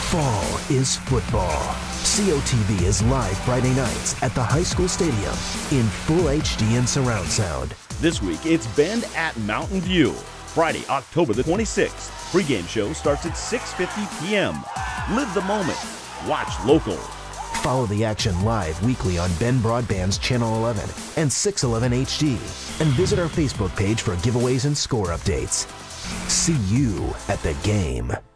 Fall is football. COTV is live Friday nights at the high school stadium in full HD and surround sound. This week, it's Bend at Mt.View. Friday, October the 26th. Pre-game show starts at 6:50 p.m. Live the moment. Watch local. Follow the action live weekly on Bend Broadband's Channel 11 and 611 HD. And visit our Facebook page for giveaways and score updates. See you at the game.